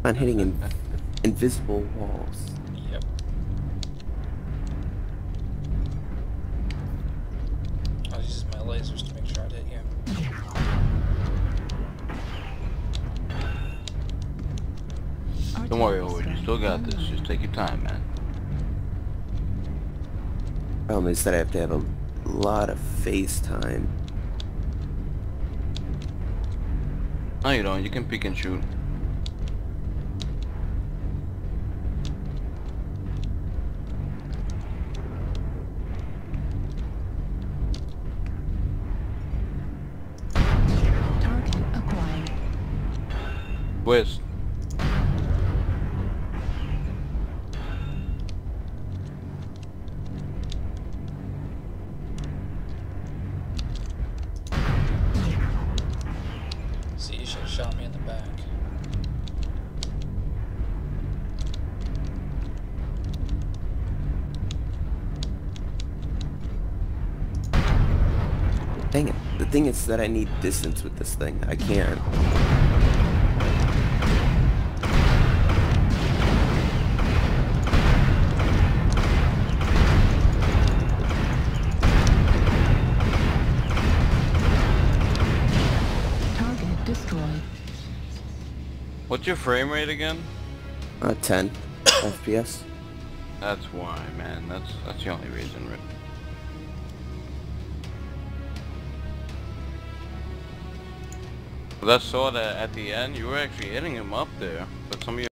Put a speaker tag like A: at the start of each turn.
A: on hitting invisible walls.
B: Yep. I'll use my lasers to make sure I hit you.
C: Don't worry, Howard, you still got this. Just take your time, man.
A: Problem is that I have to have a lot of face time.
C: No, you don't. You can peek and shoot.
D: Target acquired.
C: Twist.
B: See, you should have shot me in the back.
A: Dang it. The thing is that I need distance with this thing. I can't.
D: Target destroyed.
C: What's your frame rate again?
A: 10 FPS.
C: That's why, man. That's the only reason, Rick. But I saw that at the end, you were actually hitting him up there, but some of your